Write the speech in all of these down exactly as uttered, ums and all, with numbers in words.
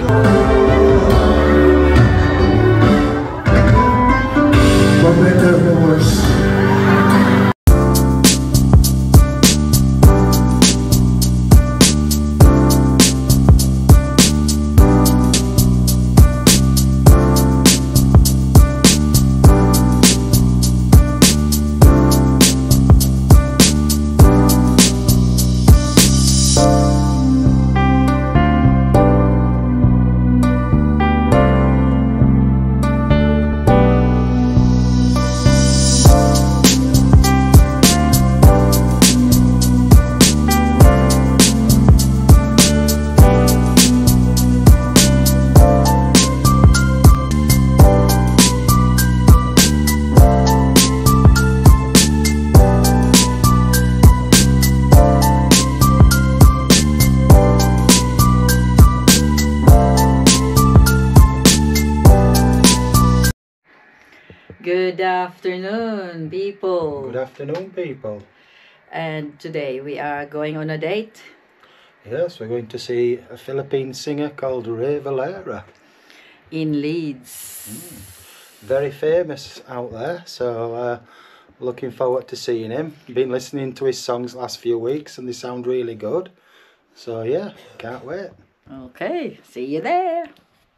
Good afternoon, people. Good afternoon, people. And today we are going on a date. Yes, we're going to see a Philippine singer called Rey Valera. In Leeds. Mm. Very famous out there, so uh, looking forward to seeing him. Been listening to his songs last few weeks and they sound really good. So yeah, can't wait. Okay, see you there.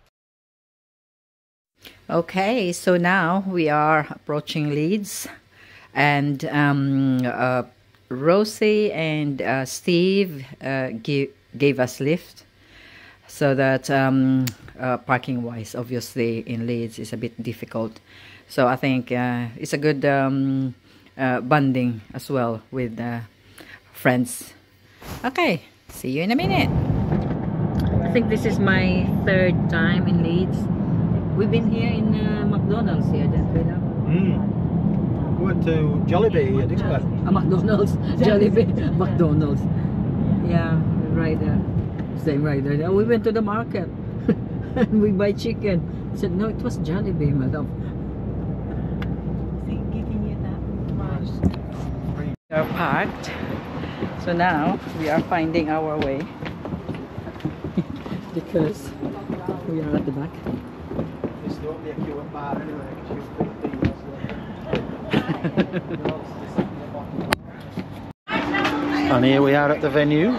Okay, so now we are approaching Leeds, and um, uh, Rosie and uh, Steve uh, give, gave us lift, so that um, uh, parking wise, obviously in Leeds is a bit difficult. So I think uh, it's a good um, uh, bonding as well with uh, friends. Okay, see you in a minute. I think this is my third time in Leeds. We've been here in uh, McDonald's here, didn't we? Mm. We went to Jollibee here, didn't we? Uh, McDonald's, Jollibee, McDonald's. Yeah, right there. Same right there. Oh, we went to the market and we buy chicken. I said, no, it was Jollibee, madam. Giving you that. We are parked. So now we are finding our way because we are at the back. And here we are at the venue.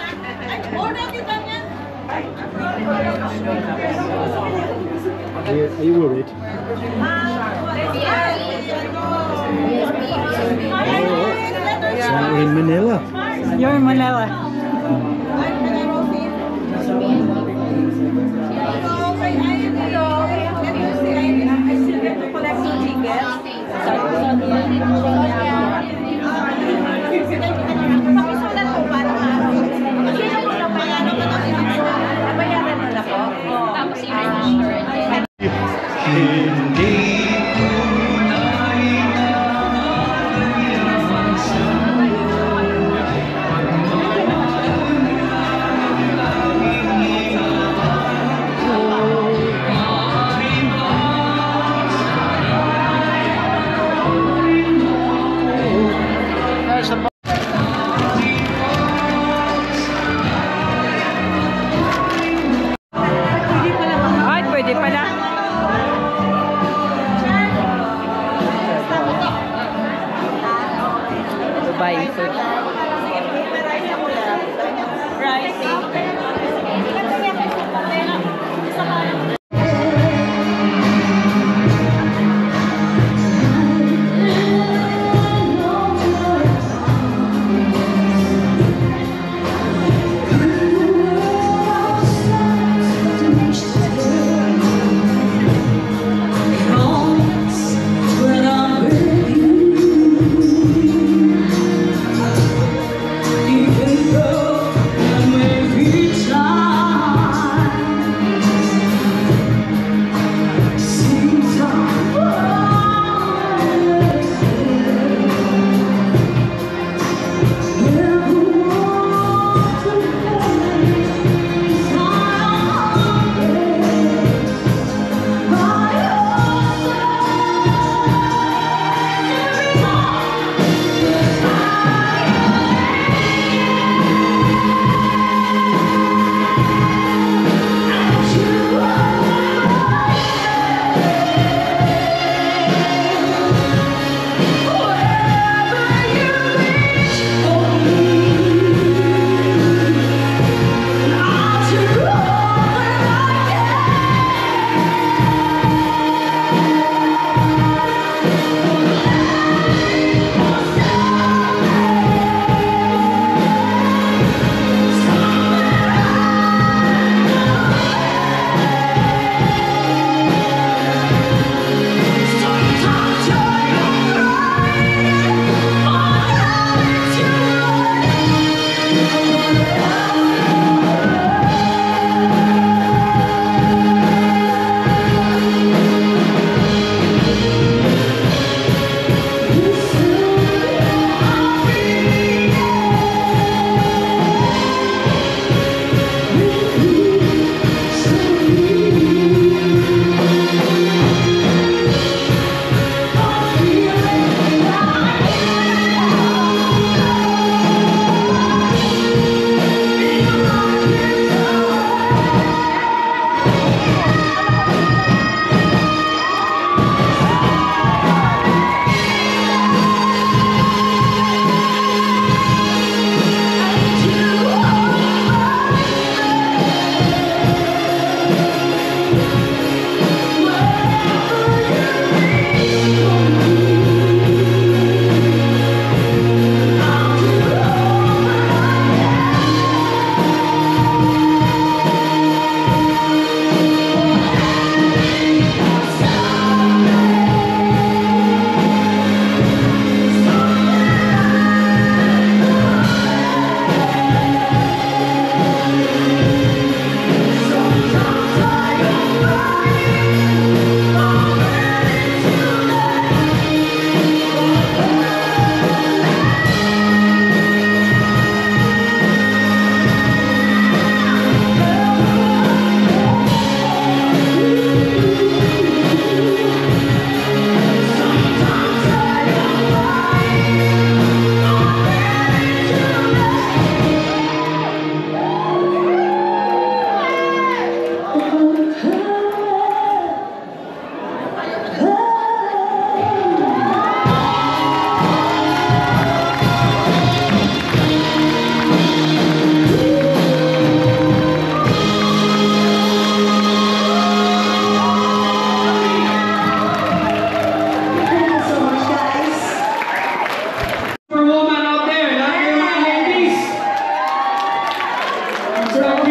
Are you, are you worried? Oh, it's like we're in Manila. You're in Manila.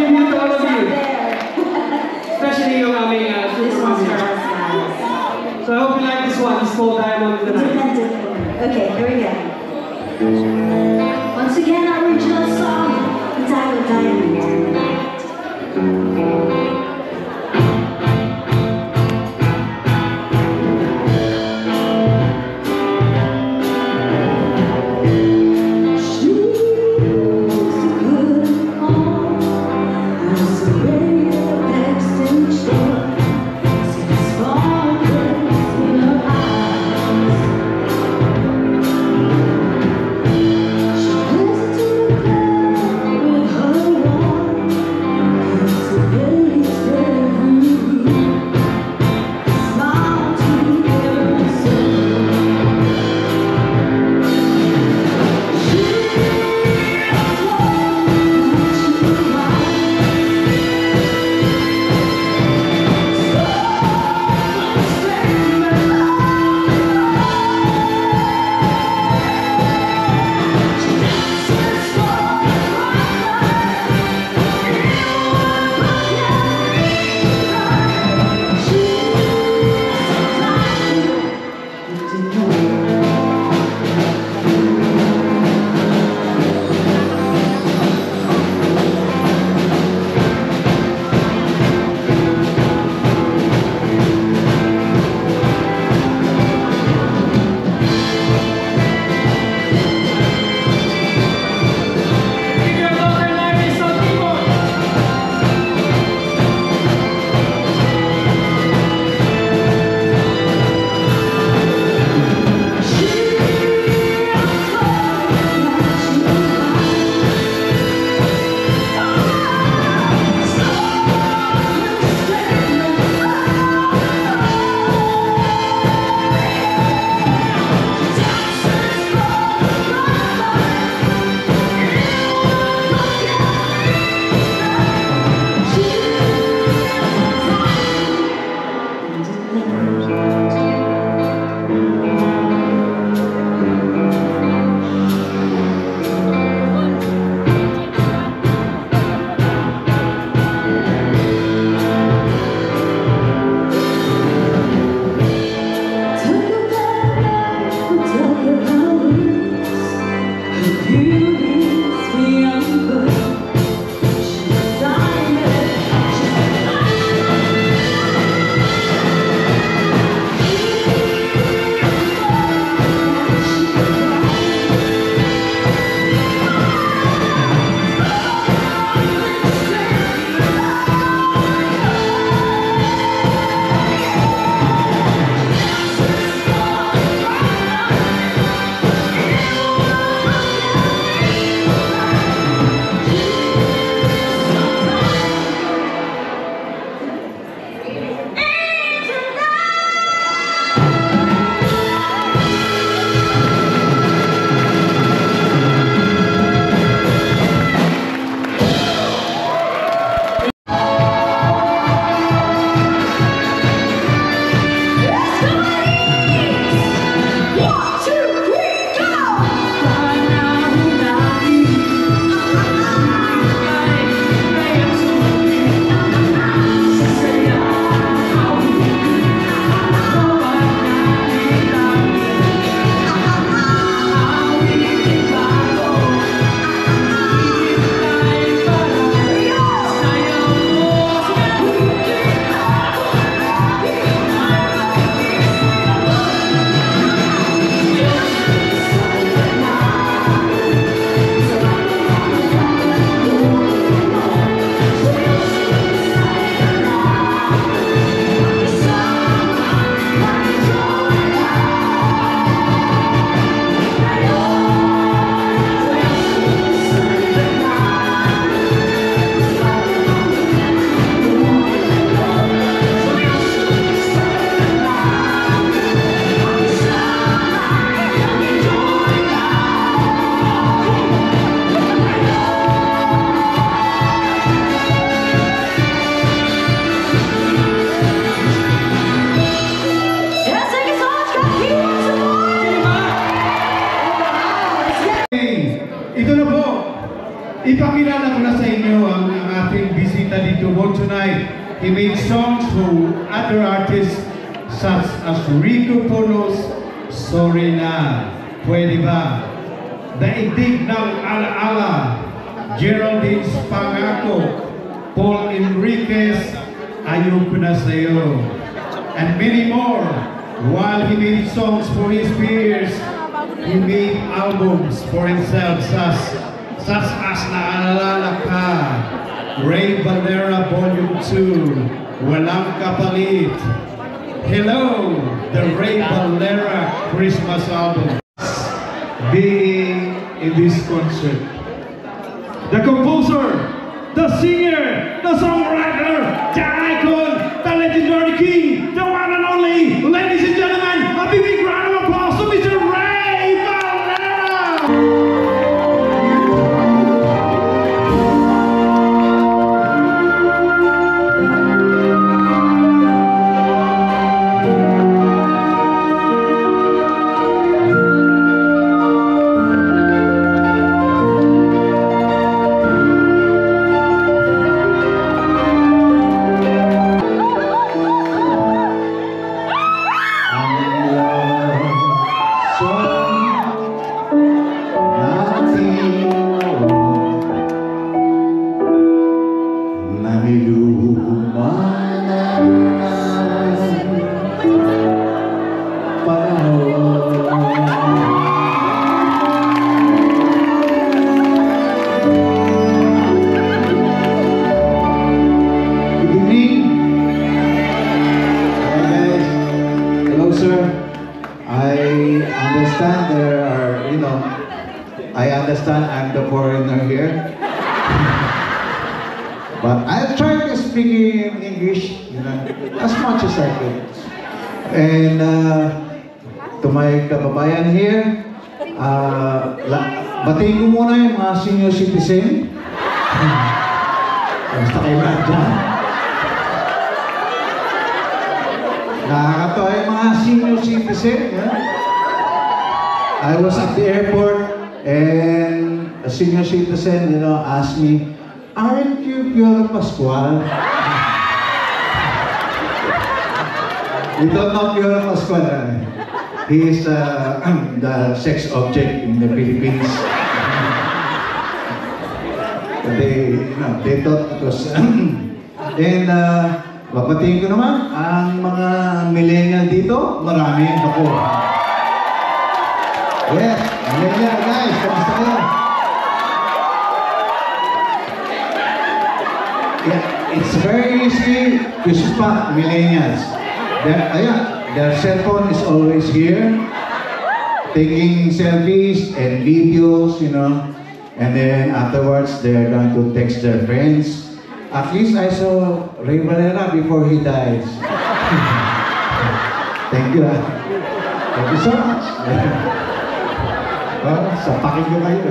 tribute to all of you. Especially yung aming uh, super premiere. So I hope you like this one. It's called Diamond in the Night. Okay, here we go. Once again, our original song, entitled Diamond in the Night. Ipakilala ko na sa inyo ang, ang ating that he wrote tonight. He made songs for other artists such as Rico Ponos, Sorry Na, Pwede Ba, Daigdig ng Alaala, Geraldine Spangako, Paul Enriquez, Ayoko Na Sa'yo, and many more. While he made songs for his peers, he made albums for himself such, such as Naalala Ka, Rey Valera Volume two, Walang Kapalit, Hello, the Rey Valera Christmas album. Being in this concert, the composer, the singer, the songwriter, the icon, the legendary king, the one and only, ladies and gentlemen, a big, big round of applause to Mister Rey Valera! I understand I'm the foreigner here. But I'll try to speak in English, you know, as much as I can. And uh, to my kababayan here, uh, batiin ko muna yung mga senior citizen. Basta kayo lahat dyan. Nakakatawa yung mga senior citizen. Yeah? I was at the airport and a senior citizen, you know, asked me, "Aren't you Piolo Pascual?" You don't know Piolo Pascual. Uh, he is uh, the sex object in the Philippines. They, you know, they thought it was. And uh, babatiin ko naman ang mga millennial dito. Marami. Ako. Yes, millennial guys, kamusta kayo? Yeah, it's very easy to spot millennials. Their, ayan, their cell phone is always here, taking selfies and videos, you know, and then afterwards they're going to text their friends. At least I saw Rey Valera before he dies. Thank you. Thank you so much. Well, sapakin ko kayo.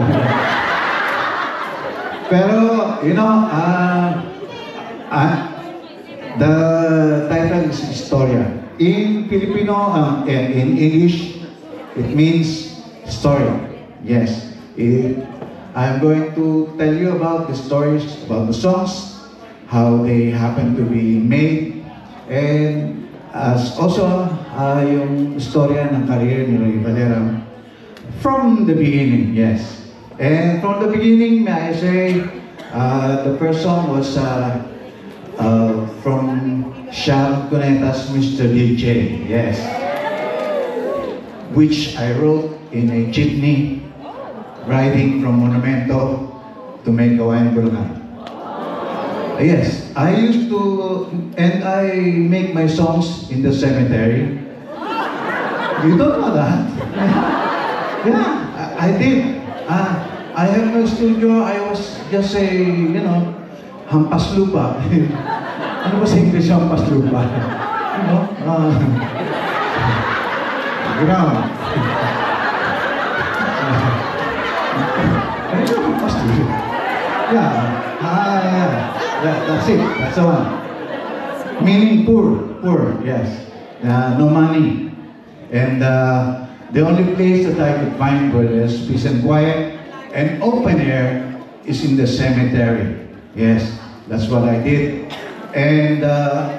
Pero, you know, uh, uh, the title is Historia. In Filipino, um, in English, it means story. Yes. It, I'm going to tell you about the stories, about the songs, how they happen to be made, and as also uh, yung istorya ng career ni Rey Valera. From the beginning, yes. And from the beginning, may I say, uh, the first song was uh, uh, from Sharon Cuneta's Mister D J, yes. Which I wrote in a jeepney, riding from Monumento to Megawayan, Bulacan. Yes, I used to, and I make my songs in the cemetery. You don't know that? Yeah, I, I did. Uh, I have no studio. I was just a, you know, hampas lupa. Ano ba sa English hampas lupa? You know, uh, ground. I know hampas lupa. Yeah, ah, yeah, yeah, that's it. That's the one. Meaning poor, poor, yes. Uh, no money. And uh, the only place that I could find where there's peace and quiet and open air is in the cemetery. Yes, That's what I did. And uh,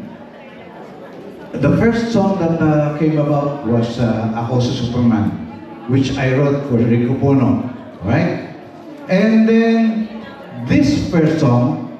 the first song that uh, came about was uh, Ako sa Superman, which I wrote for Rico Puno, right? And then this first song,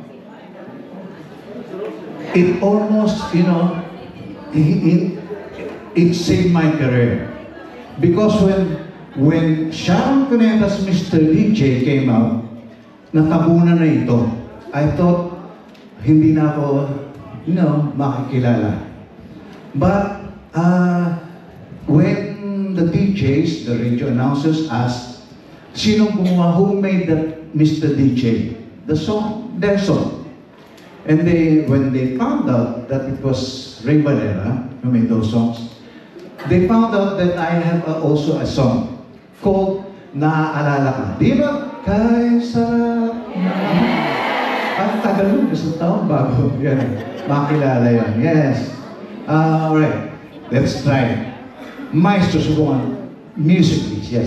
it almost, you know, it, it, it saved my career. Because when when Sharon Cuneta's Mister D J came out, natabunan na ito. I thought, hindi na ako, you know, makikilala. But, uh, when the D Js, the radio announcers asked, sinong gumawa, who made that Mister D J? The song, their song. And they, when they found out that it was Rey Valera who made those songs, they found out that I have uh, also a song called Naaalala Ka. Di ba? Kahit sarap na. Ang tagal nun, isang taon bago. Yan, makilala yan. Yes. Uh, Alright, let's try. Maestro, subukan. Music, please. Yes.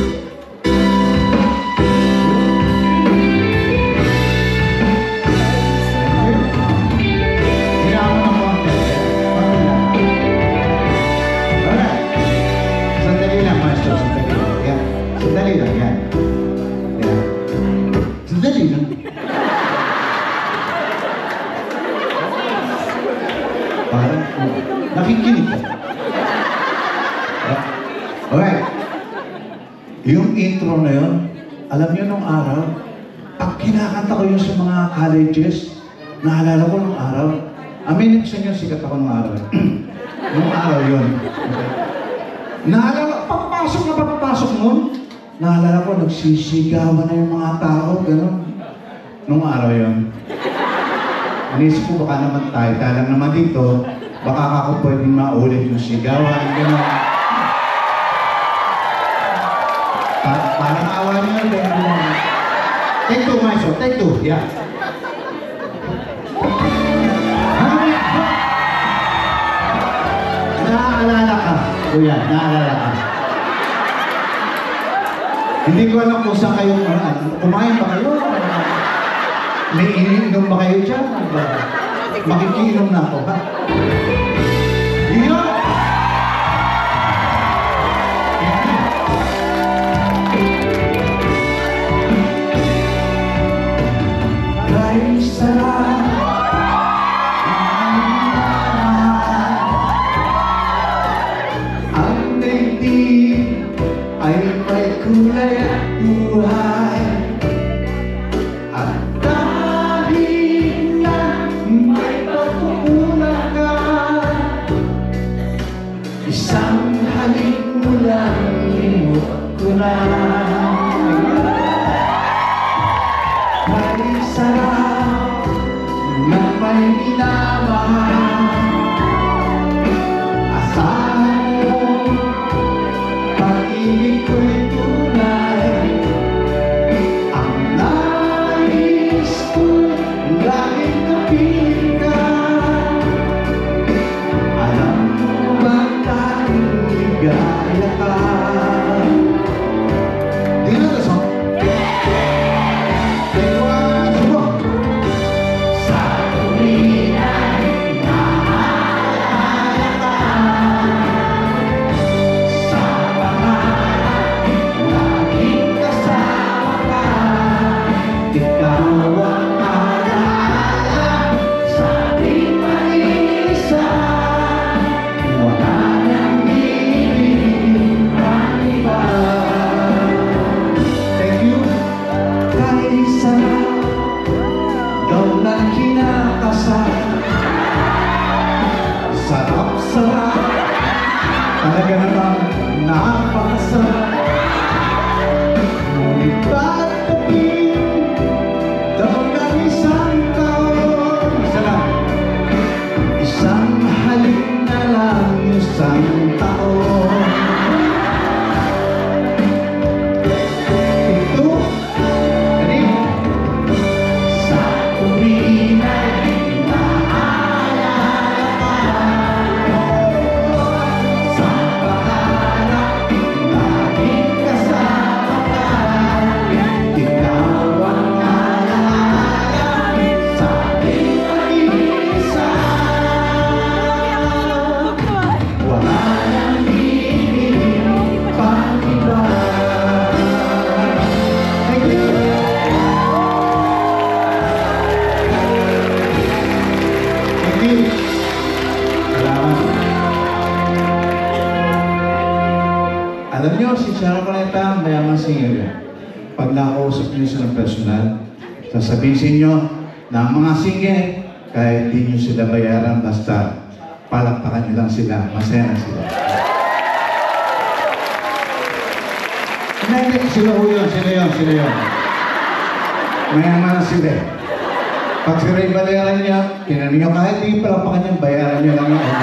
Nakikinig ka. Alright. Yung intro na yun, alam niyo nung araw, pag kinakanta ko yun sa mga colleges, naalala ko nung araw, aminin ko sa inyo, sikat ako nung araw. Nung araw yun. Okay. Naalala, papasok na papasok nun, naalala ko, nagsisigawan na yung mga tao, gano'n. Nung araw yun. Anisip ko baka naman tayo, talang naman dito, baka ako pwedeng maulit yung sigawan, gano'n. Pa parang awa niyo, gano'n. Take two, Maestro, take two, yeah. Naaalala ka, kuya, naaalala ka. Hindi ko alam kung saan kayo, kumain ba kayo? May iniinom ba kayo dyan? Makikiinom na ako, ha? Yun! Ay, sarap ang daigdig ay may kulay at buhay. At dahil na may pagkukulang ka, isang halik mo lang limot ko na. May sarap na may minamahal. Asahan mo, pag-ibig ko'y tunay. Ang nais ko'y laging kapiling ka. Alam mo ba tayong ligaya ka? Do you know the song? Take one, two, go! Sa tuwina'y Sharon Cuneta, mayaman singer yan. Pag nakausap niyo silang personal, sasabihin sa inyo na ang mga singer, kahit di nyo sila bayaran, basta palakpakan nyo lang sila, masaya na sila. Hindi, sila ho yun, sila yun, sila yun. Mayaman na sila. Pag si Rey Valera niya, tinanong nyo, kahit di palakpakan niya, bayaran nyo lang yun.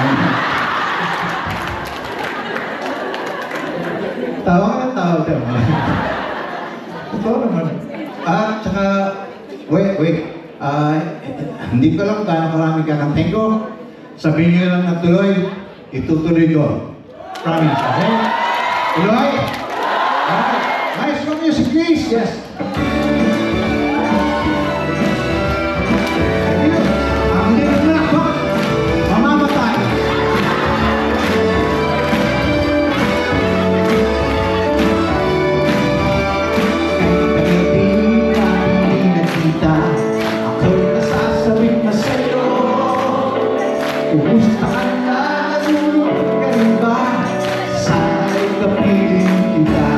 Tawa ka ng tawa, diba? Totoo naman. At saka, wait, wait. Uh, hindi ko lang gaano karami kakanting ko. Sabihin nyo lang na tuloy, itutuloy ko. Promise, okay? Tuloy? Okay. Nice for music, please. Yes. Ang liit na ako, mamamatay. Kumusta ka na? Nalulog ka rin ba? Sana'y kapiling kita.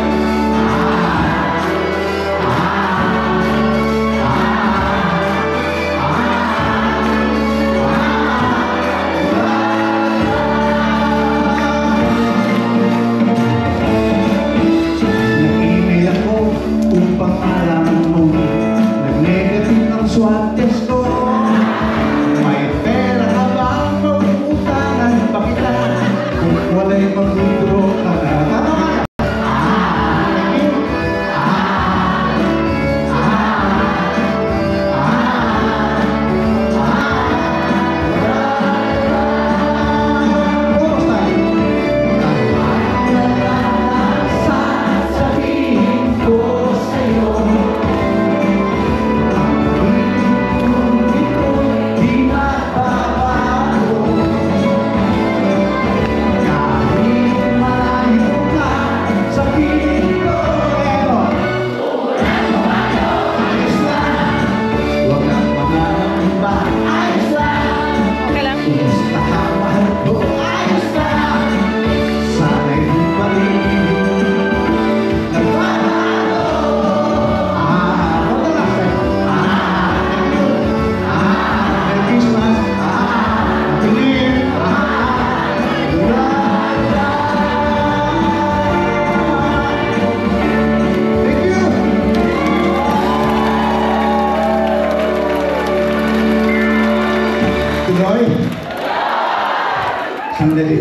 Nag-email ako upang malaman mo. Nag-negative ang swab test ko. Wala'y mag-withdraw ka na. Sasabihin ko sa'yo, ito di magbabago. Tuloy? Sandali.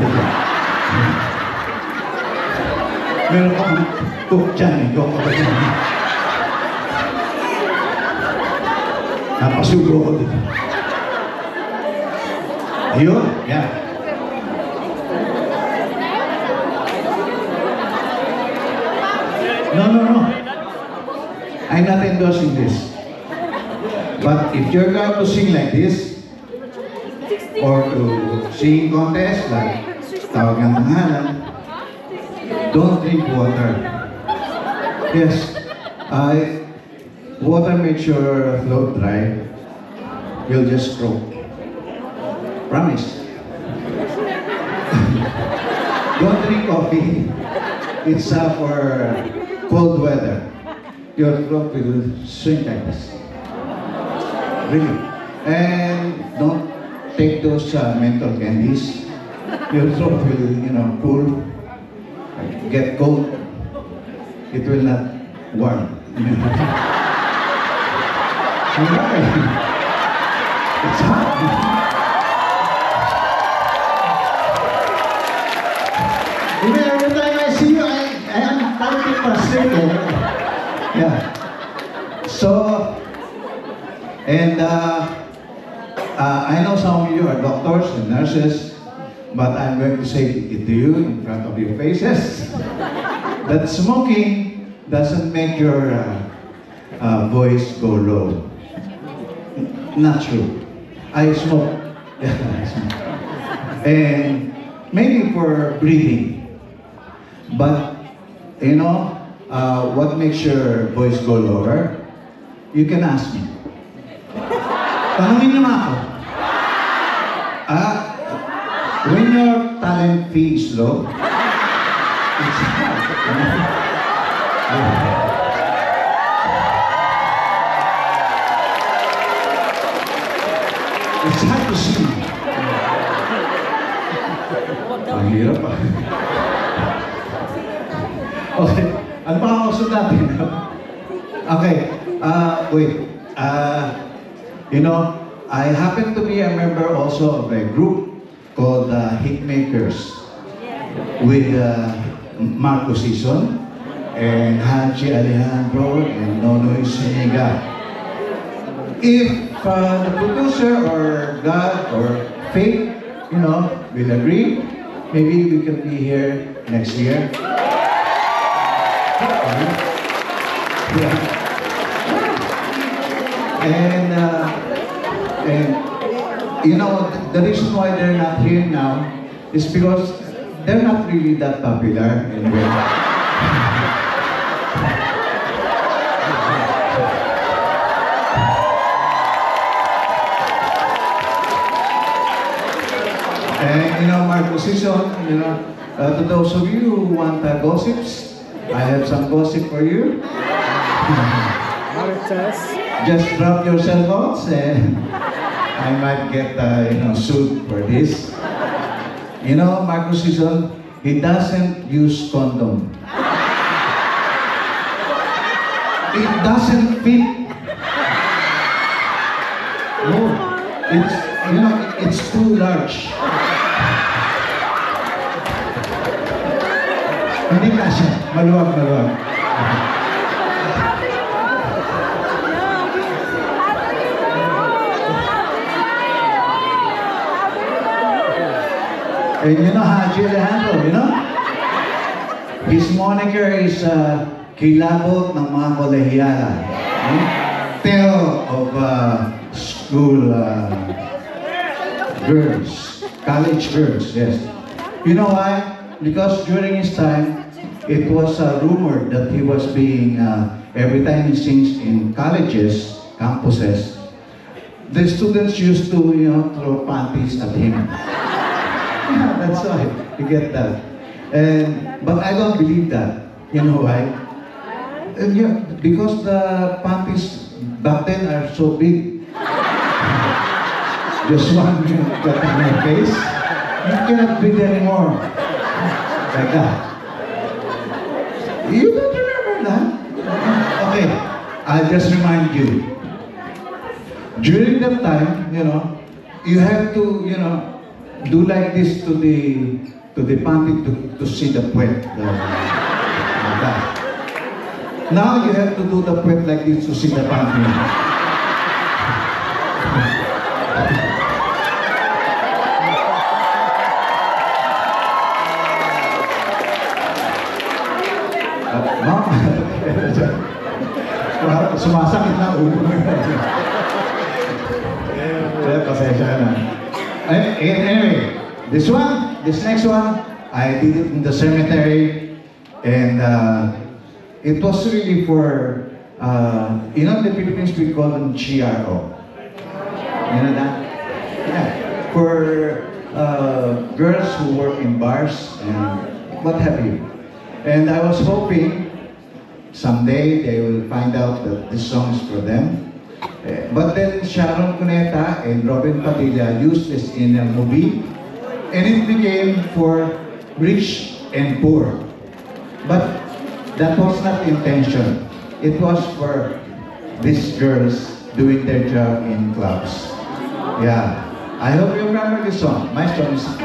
Meron akong cook dyan eh. Cook ako dyan. Napasugo ko dito. Ayun, yan. No, no, no. I'm not endorsing this. But if you're going to sing like this, or to sing contest like tawag ng pangalan, don't drink water. Yes, I water makes your throat dry. You'll just stroke. Promise. Don't drink coffee. It's uh, for cold weather. Your throat will shrink like this. Really. And don't take those uh, menthol candies. Your throat will, you know, cool, get cold. It will not warm. It's hot. Even every time I see you, I, I am totally frustrated. Yeah. So, and uh, Uh, I know some of you are doctors and nurses, but I'm going to say it to you in front of your faces that smoking doesn't make your uh, uh, voice go low. Not true. I smoke. I smoke. And maybe for breathing. But, you know, uh, what makes your voice go lower? You can ask me. Tanungin niyo ako. Ah, when your talent fee is low, it's hard. It's hard to see. Ang hirap ah. Okay, ano pa ang usap natin? Okay, uh, wait. Uh, you know, I happen to be a member also of a group called uh, Hitmakers with uh, Marco Sison and Haji Alejandro and Nonoy Siniga. If uh, the producer or God or fate, you know, will agree, maybe we can be here next year. Yeah. And, uh, and you know, the reason why they're not here now is because they're not really that popular anyway. And you know, Marco Sison, you know, uh, to those of you who want uh, gossips, I have some gossip for you. Just drop your cell phones and I might get, uh, you know, sued for this. You know, Marco Sison, he doesn't use condom. It doesn't fit. No, it's, you know, it's too large. Hindi kasya. Maluwag, maluwag. And you know Haji Alejandro, you know? His moniker is uh, Kilabot ng mga kolehiyala. Hmm? Tale of uh, school uh, girls, college girls, yes. You know why? Because during his time, it was uh, rumored that he was being, uh, every time he sings in colleges, campuses, the students used to, you know, throw panties at him. Yeah, that's why, you get that. And, but I don't believe that. You know why? And yeah, because the panties back then are so big. Just one got in my face. You cannot breathe anymore. Like that. You don't remember that? Okay, I'll just remind you. During that time, you know, you have to, you know, do like this to the to the panty to, to see the puwet. The, like that. Now you have to do the puwet like this to see the panty. Sumasakit na ulo mo. Kaya pasensya na. Anyway, this one, this next one, I did it in the cemetery, and uh, it was really for, uh, you know, the Philippines we call them G R O. You know that? Yeah. For uh, girls who work in bars and what have you. And I was hoping someday they will find out that this song is for them. Uh, but then Sharon Cuneta and Robin Padilla used this in a movie, and it became for rich and poor. But that was not the intention. It was for these girls doing their job in clubs. Yeah. I hope you remember this song. My song is...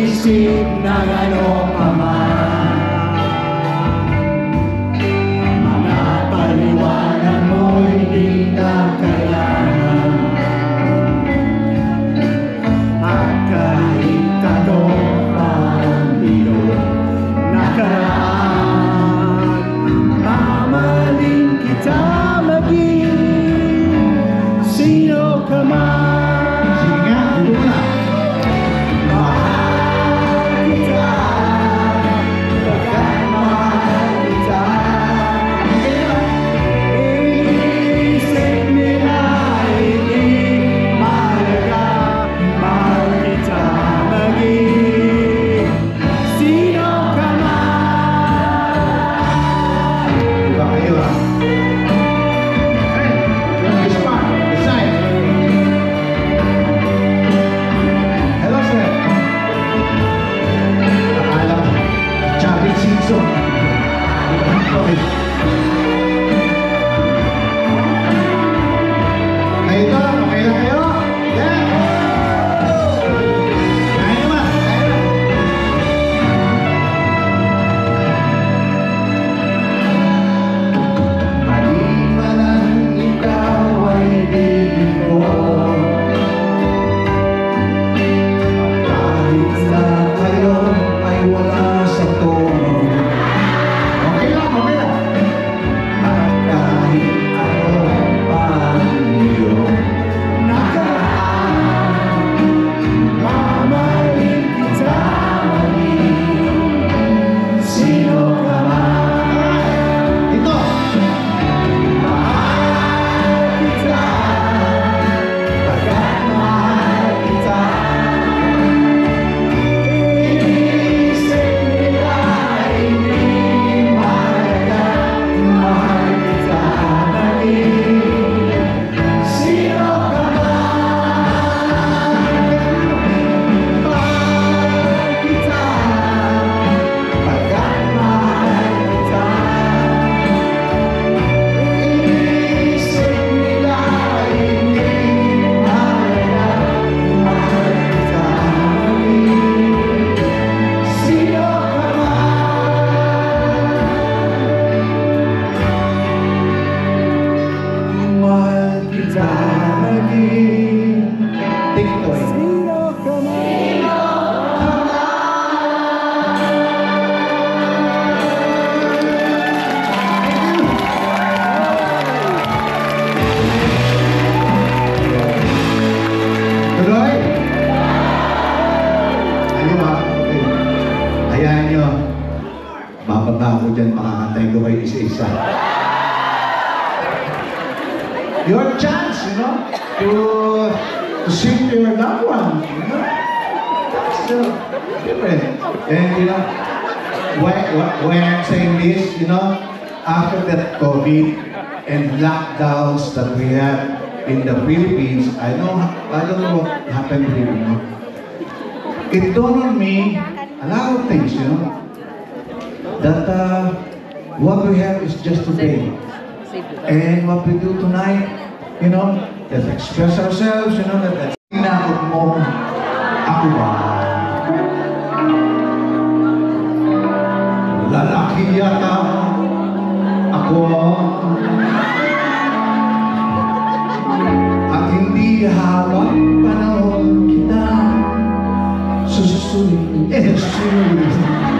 isip na ano pa man. Mga paliwanag mo'y di na kailangan. At kahit ano pang iyong nakaraan, mamahalin kita maging sino ka man. Sige nga, dito na. Mahal kita, pagkat mahal kita. Iisip nila hindi mahalaga, mahal kita maging sino ka man. Diba kayo ha? This part, this side. Hello sir. Akala ko, Chavit Simpson. Okay. Kayo to, okay lang kayo? Yeah. Kaya naman, kaya naman. Maliban ikaw ay ibigin ko. Kahit na kayo ay wala sa tono. Okay lang, okay lang. At kahit ano pa iyong nakaraan, mamahalin kita maging sino ka man. Ito. Mahal kita, pagkat mahal kita. Iisip nila hindi mahalaga, mahal kita maging sino ka man. Mahal kita, pagkat mahal kita. Iisip nila hindi mahalaga, mahal kita maging sino ka man. Mahal kita maging tiktoy. Sino ka man. Tuloy? Ano ba? Okay. Hayaan nyo. Mababa ako dyan, pakakantay ko kayo isa-isa. Your chance, you know, to to sing to your loved one, you know. That's uh, different. And you know, when, when I'm saying this, you know, after that COVID and lockdowns that we have in the Philippines, I know, I don't know what happened here, you know. It dawned on me a lot of things, you know, that uh, what we have is just today. And what we do tonight, you know, let's express ourselves, you know, that that's inakot mo, ako ba? Lalaki yata ako. At hindi hawak panahon kita sususunin, eh, susunin.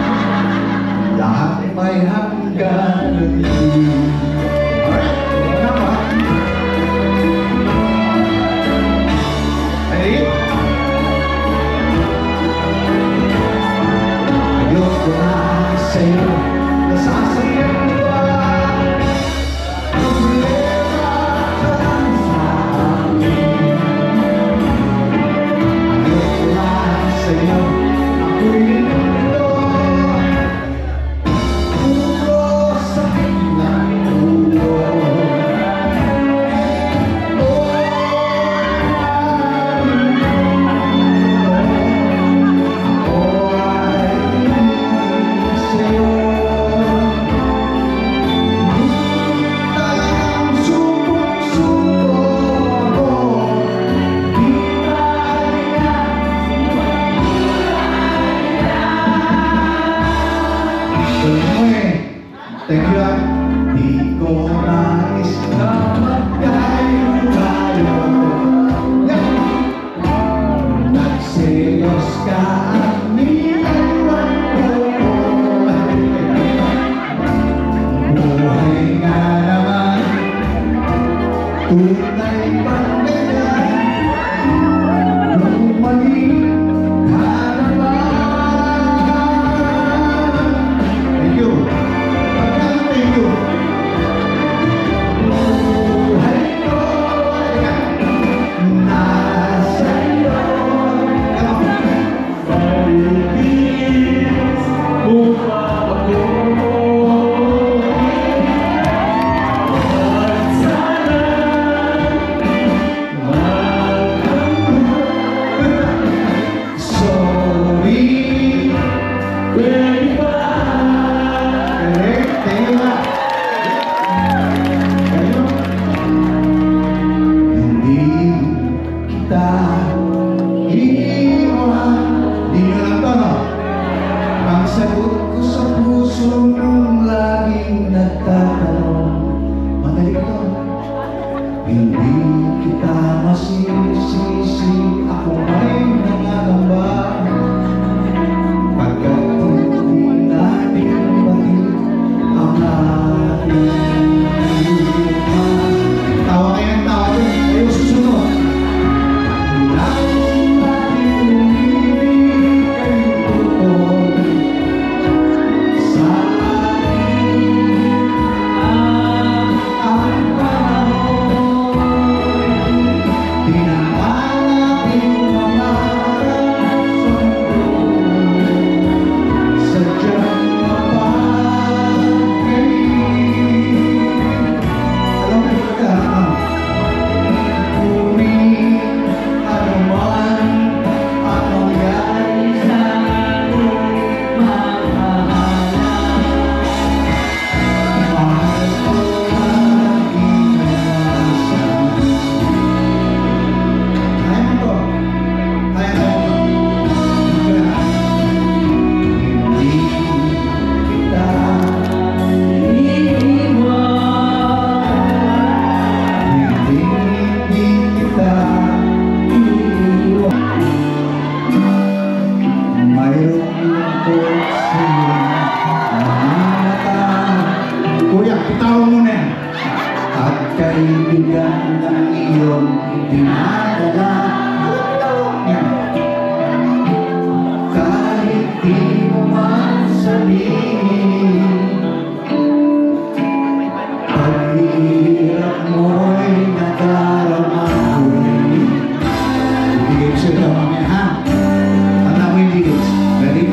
Lahat may hanggan. Alright, nama. Ready? Ayoko na sa'yo, nasasayan mo ba? Problema ka lang sa akin. Ayoko na sa'yo, ako'y nito. Puro sakit ng ulo. ka ang nilaiwan ko. Buhay nga naman, tunay bang ganyan? Bumalik ka naman. Thank you. Pagkain, thank you. Buhay ko, nasa iyo. Come on. Pag-ibig mo pa ako. Sagot ko sa puso nung laging nagtatanong. Madali ito. Hindi kita masisisi, ako ay nangangamba. Pagkat hindi natin batid ang ating lupa. Tawa kayo ng tawa doon, kayo susunod. Lalo natin umibig kayo totoo. Kuya, itawa mo na yan. At kaibigan ng iyong dinadala. Yan. Kahit di mo man sabihin, paghihirap mo'y nadarama ko rin. Bigay siya daw mamaya, ha? Tanda mo yung bigay. Ready?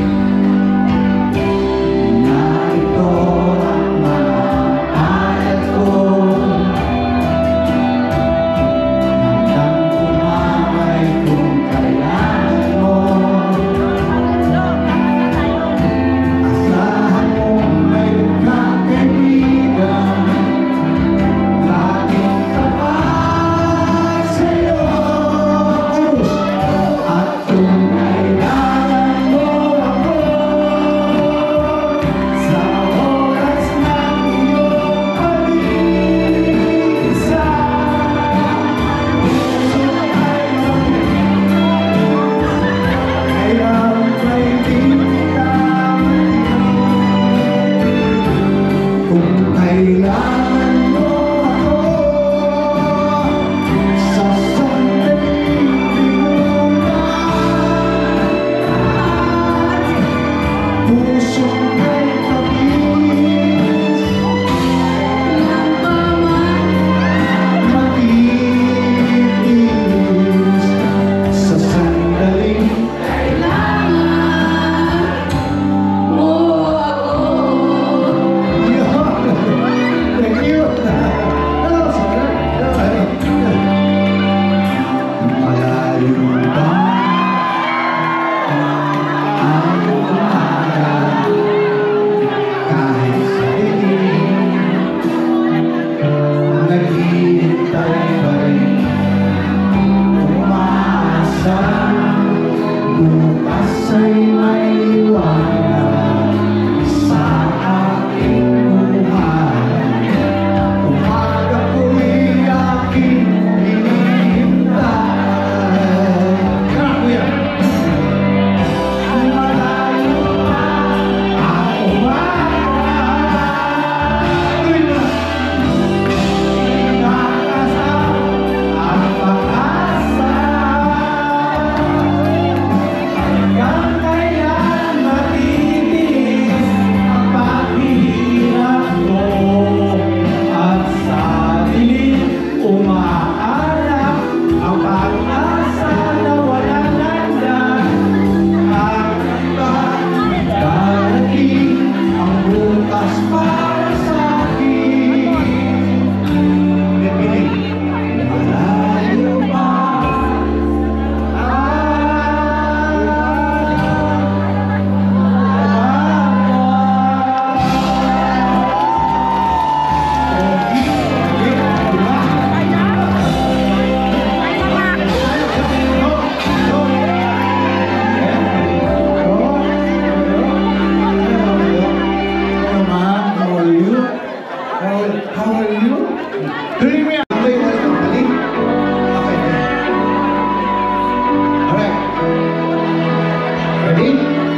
Ready?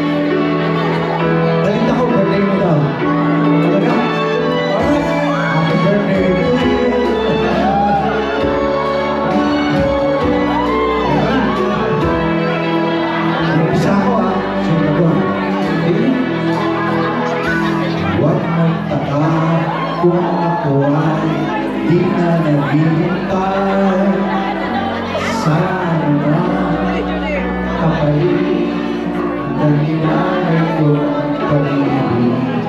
Galit ako, birthday mo daw. Talaga? Alright. Happy birthday to you. Isa ako ah. Sino ko? Ready? Huwag magtaka kung ako ay di na naghihintay. Sana kapalit ang hinanay ko pag-ibig.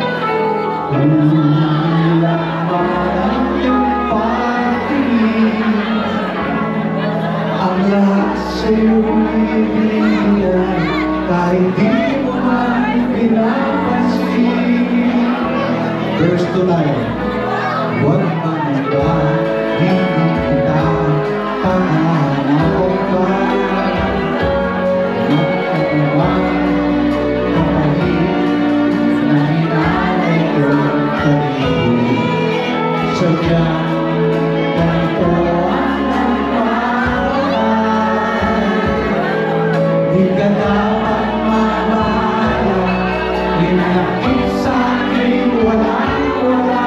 Ulang parang yung pag-ibig, ang lahat sa'yo ibigay, kahit di mo man pinapansin. Verse two tayo. Huwag mangamba, hindi kita pahanapon pa. Magkakawan, kapalit na hinanay ko pag-ibig. Sadyang ganito ang nagmamahal. Di ka dapat mamahal, hinakit sa'kin walang-wala.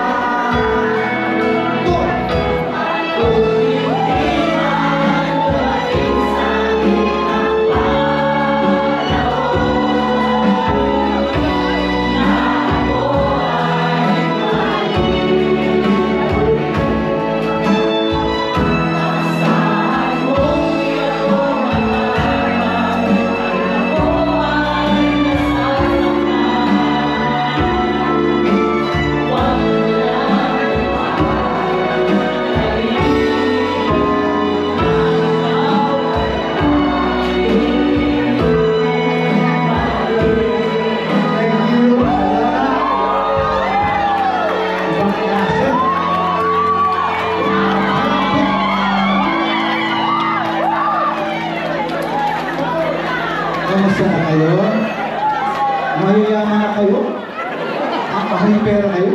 Kamusta na kayo? Mayayaman na kayo? Ah, may pera kayo?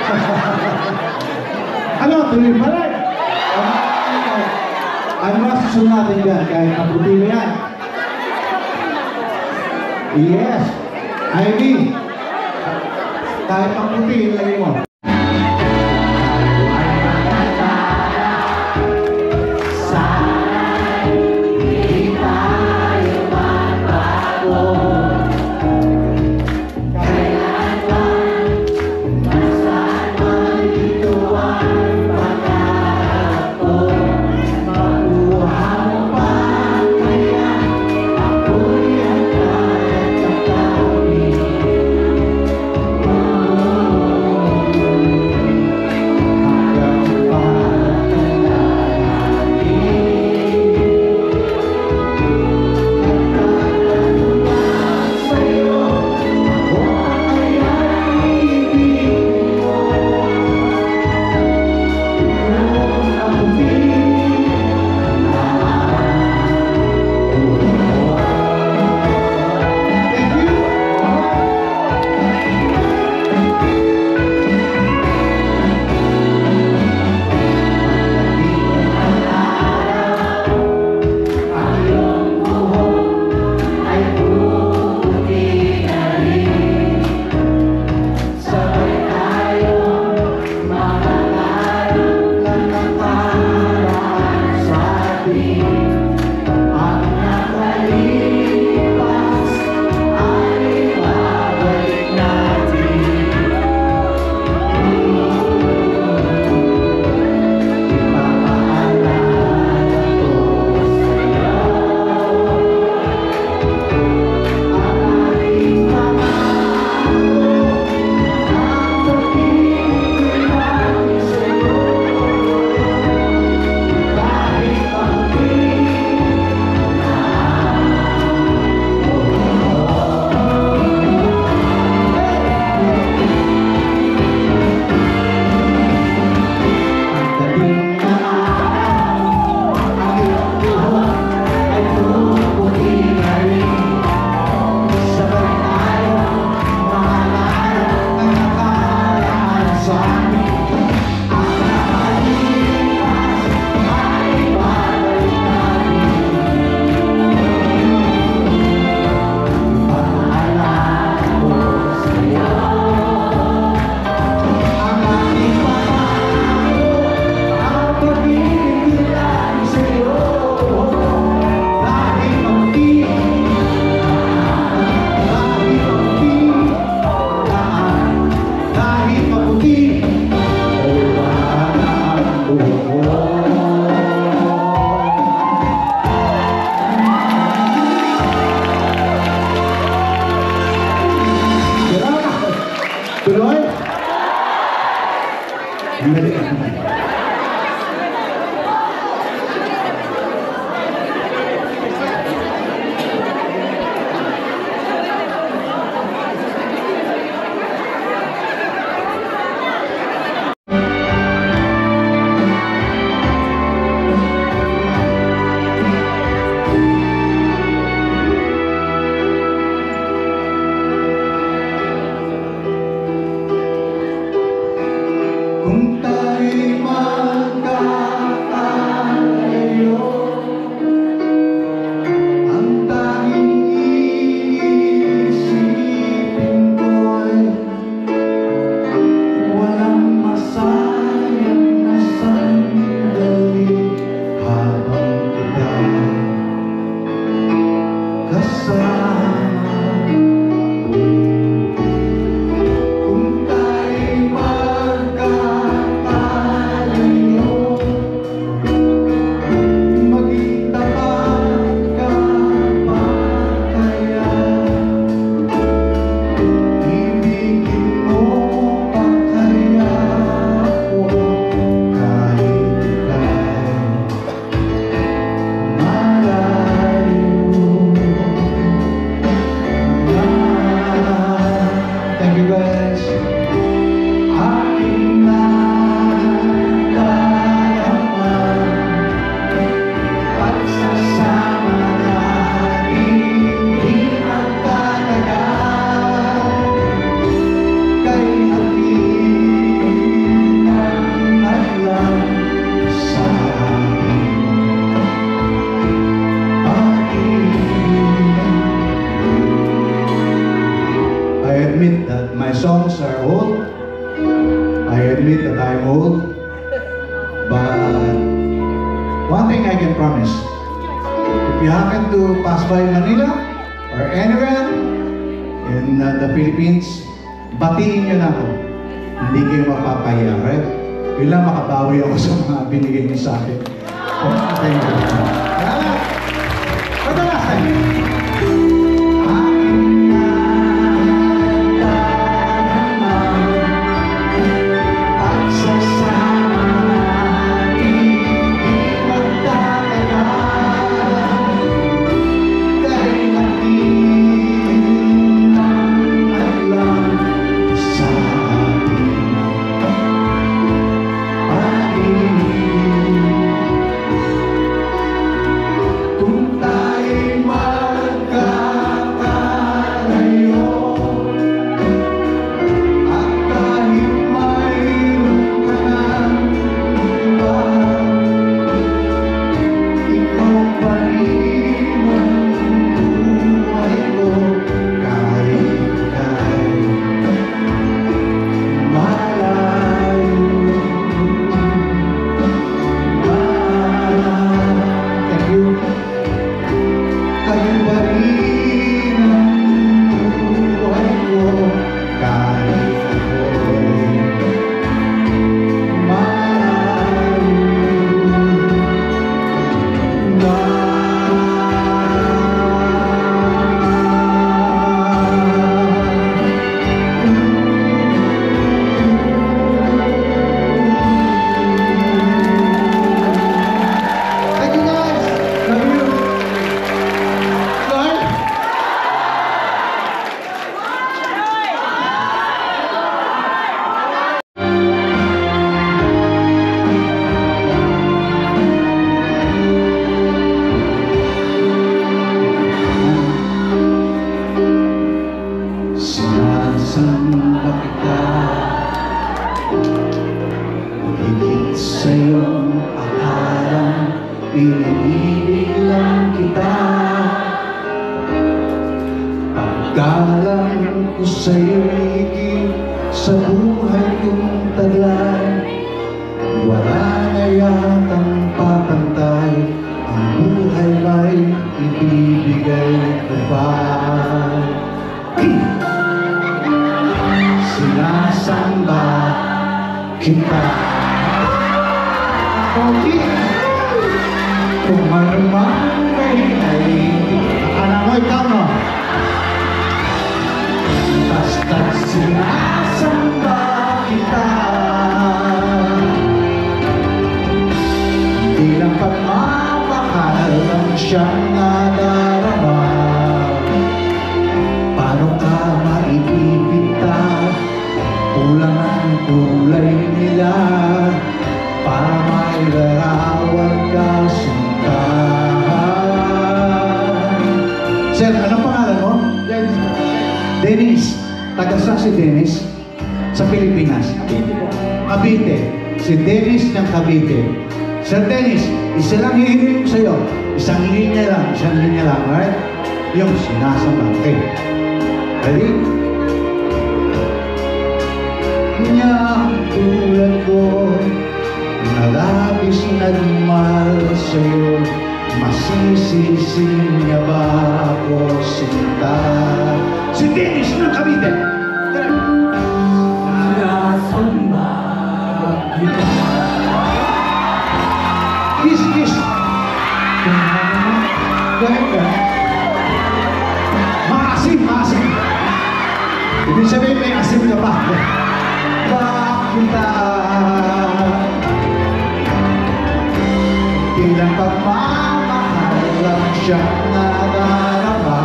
Ano? Tuloy pa rin? Ano masusunod natin yan? Kahit maputi mo yan? Yes! Ivy! Kahit maputi, ilagay mo. Tuloy? Mali. Kung tayo'y magkakalayo, ang tanging iisipin ko'y walang masayang na sandali habang kita kasama. My songs are old. I admit that I'm old. But one thing I can promise, if you happen to pass by Manila or anywhere in uh, the Philippines, batiin nyo na ako. Hindi kayo mapapahiya, right? Yun lang makabawi ako sa mga binigay niyo sa akin. Thank you. Salamat! For the last time. Pinibig lang kita, paggalang ko sa'yo higit sa buhay kong taglay. Wala na yatang papantay, ang buhay may ibibigay ko pa. Sinasamba kita, okay. Kung ano man may naiinip, akala mo ikaw, no? Basta't sinasamba sinasamba kita. Di lang pagmamahal ang siyang nadarama. Paano ka maibibigta? Kulang ang kulay nila para may larawan ka sinta. Sir, anong pangalan mo? Dennis. Taga saan si Dennis? Sa Pilipinas. Cavite. Si Dennis ng Cavite. Sir Dennis, isa lang hihiling ko sa'yo. Isang linya lang, isang linya lang, right? Yung sinasamba. Okay. Ready? Niya ang tulad ko na labis nagmahal sa'yo. Masisisi niya ba ako sinta? Si Dennis ng Cavite. Sinasamba kita. Kiss, kiss. Gawin ka. Maasim, maasim. Ibig sabihin may asim ka pa. Bakita ilang pagmamahal lang siyang nadarama.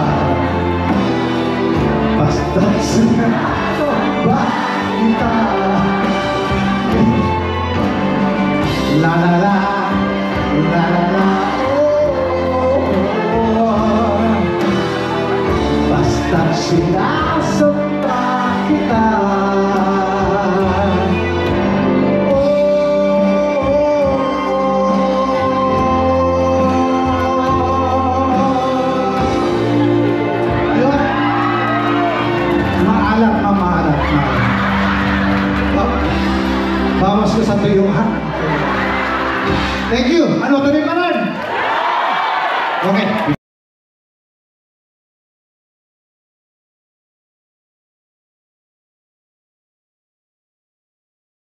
Basta't sinasamba kita. La la la, la la la, oh, oh, oh. Basta't sinasamba kita. Bawas ko sa tuyuhan. Thank you. Ano, tuloy ka na.